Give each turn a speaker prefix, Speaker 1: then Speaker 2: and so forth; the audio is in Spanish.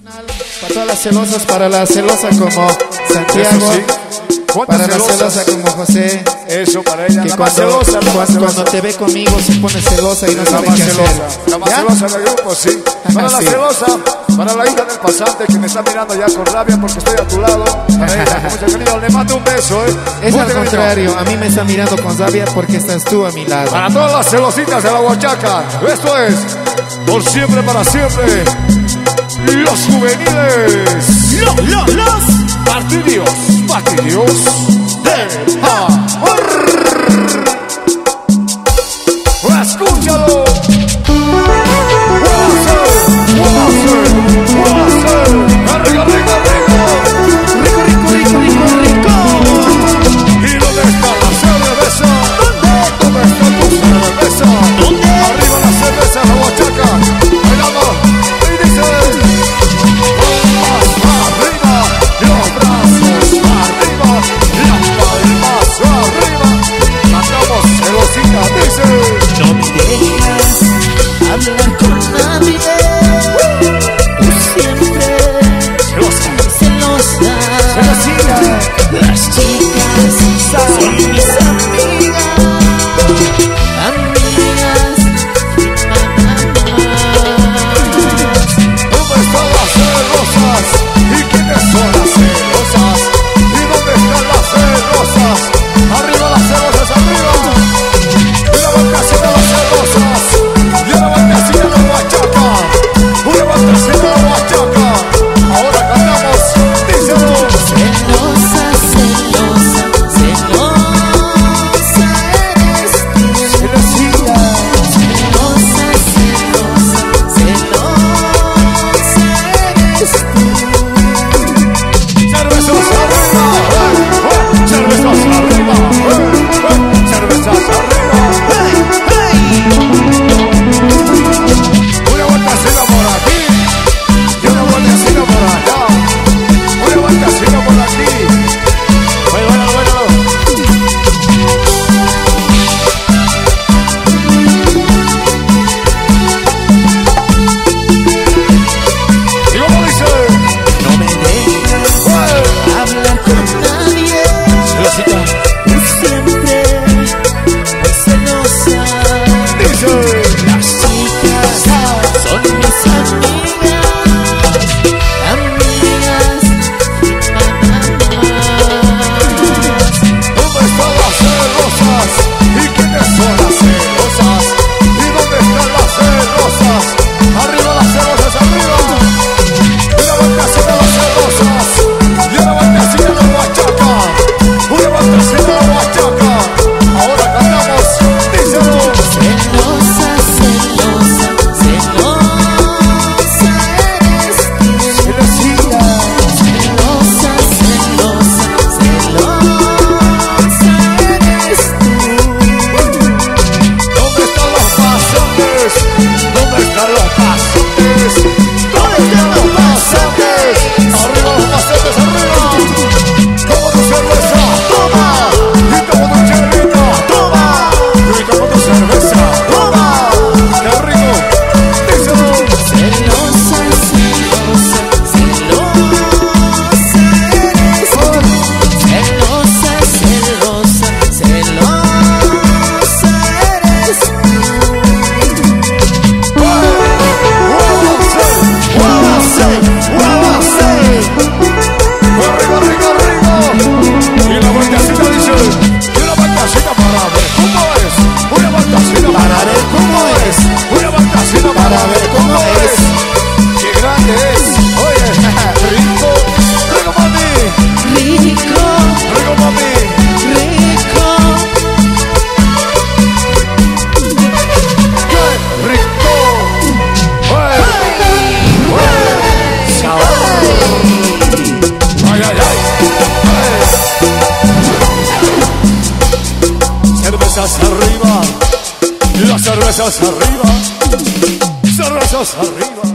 Speaker 1: Para todas las celosas, para la celosa como Santiago, para la celosa como José.
Speaker 2: Eso para ella,
Speaker 1: que
Speaker 2: la más
Speaker 1: cuando,
Speaker 2: celosa, la más
Speaker 1: cuando te ve conmigo se pone celosa y no sabe qué hacer.
Speaker 2: La más celosa del grupo, sí. Para la
Speaker 1: Sí.
Speaker 2: celosa, para la hija del pasante que me está mirando ya con rabia porque estoy a tu lado. Para ella, con mucho cariño, le mando un beso,
Speaker 1: Es
Speaker 2: Mucho
Speaker 1: al
Speaker 2: cariño.
Speaker 1: contrario, a mí me está mirando con rabia porque estás tú a mi lado.
Speaker 2: Para todas las celositas de la Huachaca, esto es por siempre, para siempre, los juveniles. Los partidios de amor. Escúchalo. Arriba, arriba, ¿y dónde está la cerveza? ¿Dónde está tu cerveza? Arriba la cerveza, la Huachaca. Bailando. Y dice: palmas arriba, los brazos arriba, las palmas arriba. Cantamos celosita, dice:
Speaker 3: no me dejas hablar con nadie. Tú siempre celosa. Las chicas son mis amigas, amigas y mamás.
Speaker 2: ¿Dónde están las celosas? ¿Y quiénes son las celosas? ¿Y dónde están las celosas? Arriba las celosas, arriba. Una bancasita las celosas. Y una bancasita la Huachaca. Una bancasita la Huachaca. Ahora cantamos, díselo.
Speaker 3: Celosa, celosa, celosa eres tú.
Speaker 2: Celosita.
Speaker 3: Celosa, celosa, celosa eres tú.
Speaker 2: Cervezas arriba. Cervezas arriba. Cervezas arriba. Una vueltacita por aquí y una vueltacita por allá. Una vueltacita por aquí. Bueno. ¿Y cómo dice?
Speaker 3: No me dejas hablar con nadie.
Speaker 2: Celosita.
Speaker 3: Tú siempre muy celosa.
Speaker 2: Dice.
Speaker 3: Las chicas son mis amigas, amigas y mamás.
Speaker 2: ¿Dónde están las celosas? ¿Y quiénes son las celosas? ¿Y dónde están las celosas? Arriba las celosas, arriba. Una bancasita las celosas. Y una bancasita la Huachaca. Una bancasita la Huachaca. Ahora cantamos, díselo.
Speaker 3: Celosa, celosa, celosa eres tú.
Speaker 2: Celosita.
Speaker 3: Celosa, celosa, celosa eres tú.
Speaker 2: ¿Dónde están los pasantes? ¿Dónde están los pasantes? ¿Dónde están los pasantes? Arriba los pasantes, arriba. Como tu cerveza, toma. Y como tu chelita, toma. Y como tu cerveza, toma. ¡Qué rico! Díselo.
Speaker 3: Celosa, celosa, celosa eres tú. Celosa, celosa, celosa eres tú.
Speaker 2: Arriba, arriba, arriba. Y la vueltacita dice: y una vueltacita para ver cómo es. Una vueltacita para ver cómo es. Una vueltacita para ver cómo es. ¡Qué grande es! Oye, rico, rico mami,
Speaker 3: Rico,
Speaker 2: rico mami.
Speaker 3: rico.
Speaker 2: ¡Qué rico! Sabor. Ay, ay, ay. Cervezas arriba, las cervezas arriba, cervezas arriba.